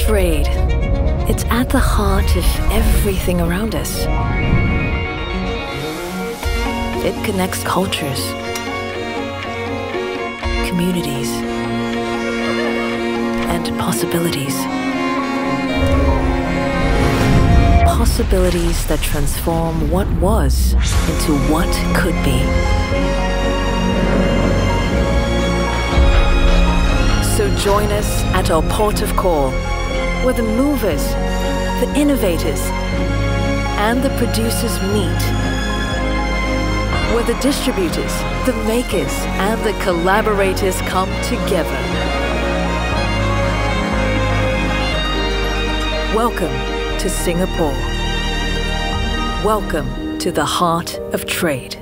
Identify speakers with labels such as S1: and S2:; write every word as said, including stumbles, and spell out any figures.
S1: Trade. It's at the heart of everything around us. It connects cultures, communities, and possibilities. Possibilities that transform what was into what could be. So join us at our port of call, where the movers, the innovators, and the producers meet. Where the distributors, the makers, and the collaborators come together. Welcome to Singapore. Welcome to the heart of trade.